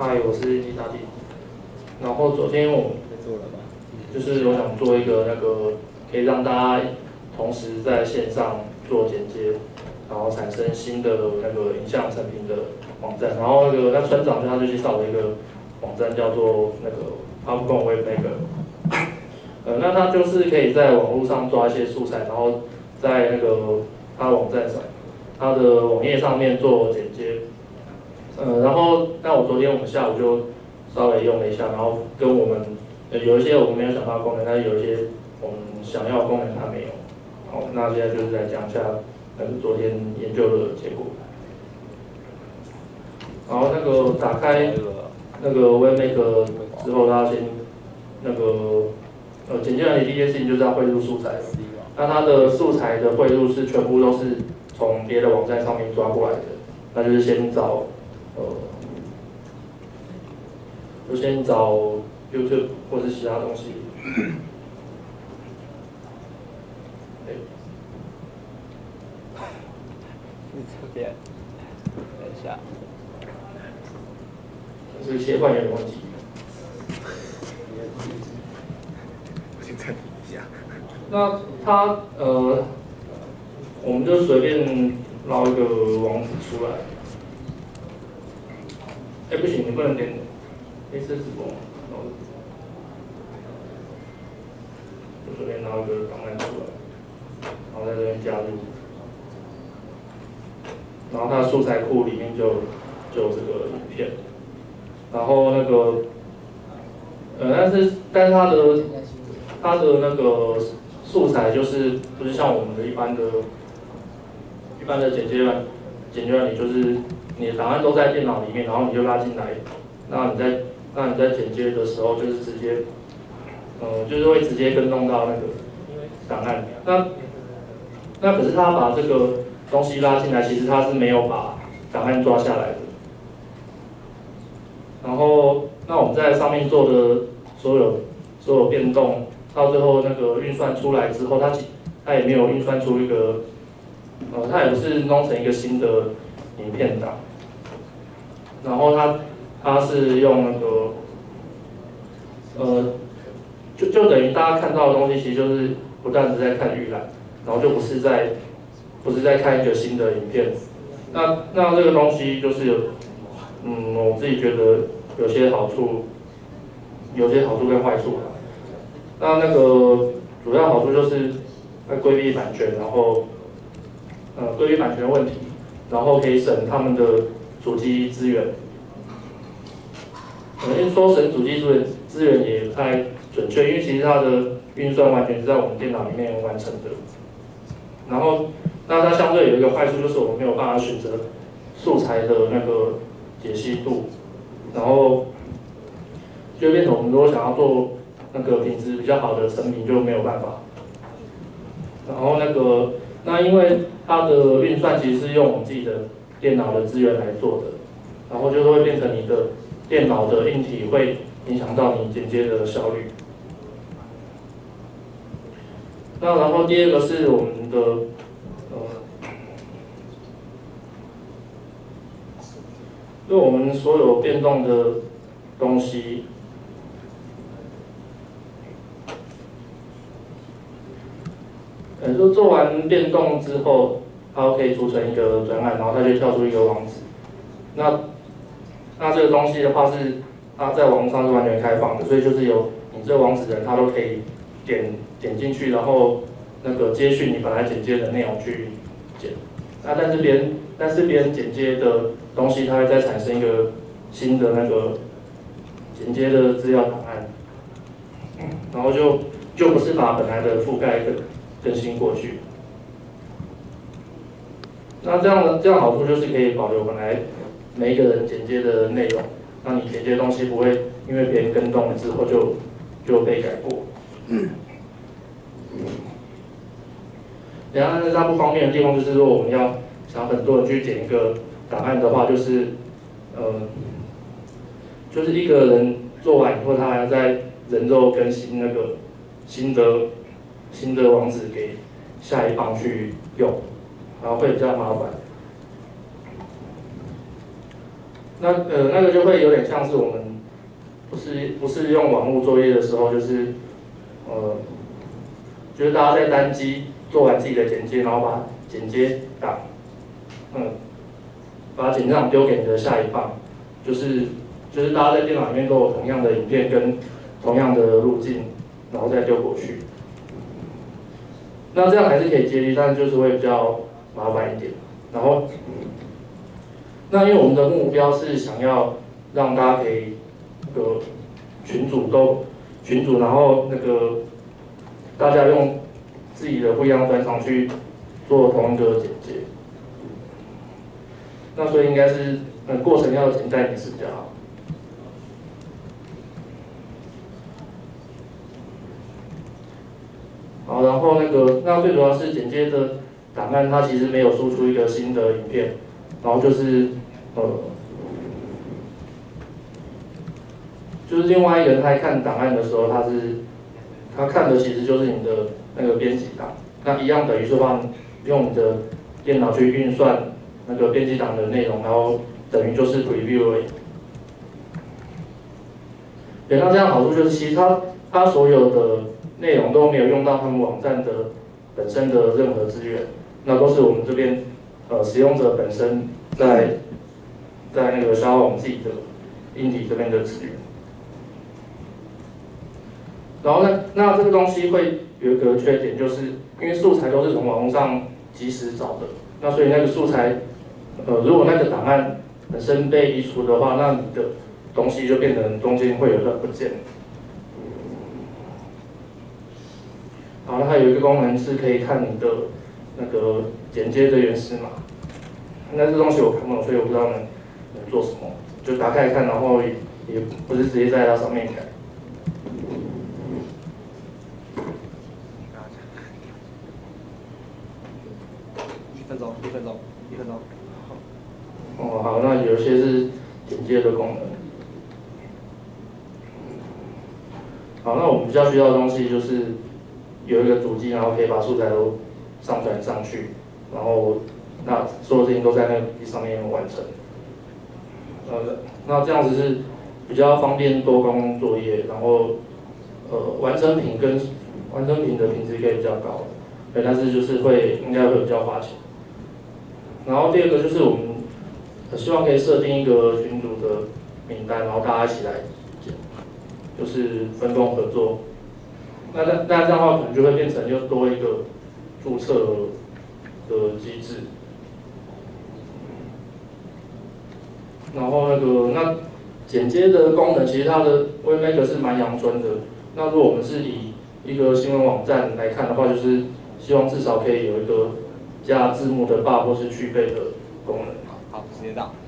嗨，我是李大弟。然后昨天我就是我想做一个可以让大家同时在线上做剪接，然后产生新的影像成品的网站。然后那村长他就介绍了一个网站叫做Popcorn Webmaker。那他就是可以在网络上抓一些素材，然后在他的网站上，他的网页上面做剪接。然后那我们下午就稍微用了一下，然后跟我们有一些我们没有想到的功能，但是有一些我们想要的功能它没有。好，那现在就是来讲一下昨天研究的结果。然后打开Webmaker之后，大家先剪接软体第一件事情就是要汇入素材。那它的素材的汇入是全部都是从别的网站上面抓过来的，那就是先找YouTube 或是其他东西。 你这边，等一下， 是切换有点问题。 我先暂停一下。 那我们就随便捞一个网址出来。不行，你不能点黑色直播，就随便捞一个档案出来，然后在这边加入，然后它的素材库里面就有这个影片，然后但是它的素材就是不是像我们的一般的剪接软体，就是你的档案都在电脑里面，然后你就拉进来，那你在剪接的时候就是直接，就是会直接跟动到档案。那可是他把这个东西拉进来，其实他是没有把档案抓下来的。然后，那我们在上面做的所有变动，到最后运算出来之后，它也没有运算出一个，它也不是弄成一个新的影片档。然后它是用就等于大家看到的东西，其实就是不断的在看预览，然后就不是在看一个新的影片。那这个东西就是我自己觉得有些好处跟坏处。那主要好处就是规避版权，然后规避版权问题，然后可以省他们的主机资源。因为说省主机资源也不太准确，因为其实它的运算完全是在我们电脑里面完成的。然后，那它相对有一个坏处，就是我们没有办法选择素材的解析度，然后就变成我们如果想要做品质比较好的成品就没有办法。然后那因为它的运算其实是用我们自己的电脑的资源来做的，然后就会变成你的电脑的硬体会影响到你剪接的效率。那然后第二个是我们的就我们所有变动的东西，就做完变动之后，它可以组成一个专案，然后它就跳出一个网址。那这个东西的话是它在网络上是完全开放的，所以就是有你这个网址的人，他都可以点进去，然后接续你本来剪接的内容去剪。但是别人剪接的东西，它会再产生一个新的剪接的资料档案，然后就不是把本来的覆盖更新过去。那这样好处就是可以保留本来每一个人剪接的内容，那你剪接的东西不会因为别人更动了之后就被改过。但是它不方便的地方就是说，我们要想很多人去剪一个档案的话，就是一个人做完以后，他还要再人肉更新新的网址给下一棒去用，然后会比较麻烦。 那个就会有点像是我们不是用网络作业的时候，就是就是大家在单机做完自己的剪接，然后把剪接档，把剪接档丢给你的下一棒，就是大家在电脑里面都有同样的影片跟同样的路径，然后再丢过去。那这样还是可以接力，但就是会比较麻烦一点。然后，那因为我们的目标是想要让大家可以群组，然后大家用自己的不一样专长去做同一个剪接。那所以应该是过程要简单一点是比较好。好，然后那最主要是剪接的档案，它其实没有输出一个新的影片，然后就是另外一个人他看档案的时候，他看的其实就是你的那个编辑档，那一样等于是用你的电脑去运算那个编辑档的内容，然后等于就是 preview 而已。对，那这样好处就是其实它所有的内容都没有用到他们网站的本身的任何资源，那都是我们这边使用者本身在消耗我们自己的硬体这边的资源。然后那这个东西会有一个缺点，就是因为素材都是从网络上即时找的，那所以那个素材如果那个档案本身被移除的话，那你的东西就变成中间会有个不见。好，那还有一个功能是可以看你的那个剪接的原始码。那这东西我看不懂，所以我不知道能做什么。就打开来看，然后也不是直接在它上面改。 1分钟。 哦，好，那有些是剪接的功能。好，那我们比较需要的东西就是有一个主机，然后可以把素材都上传上去，然后那所有事情都在那个主机上面完成。那这样子是比较方便多工作业，然后完成品的品质可以比较高，对，但是就是应该会比较花钱。然后第二个就是我们希望可以设定一个群组的名单，然后大家一起来剪，就是分工合作。那这样的话，可能就会变成又多一个注册的机制。然后那剪接的功能，其实它的 WebMaker 是蛮阳春的。那如果我们是以一个新闻网站来看的话，就是希望至少可以有一个加字幕的 bar 或是去背的功能。 好，时间到。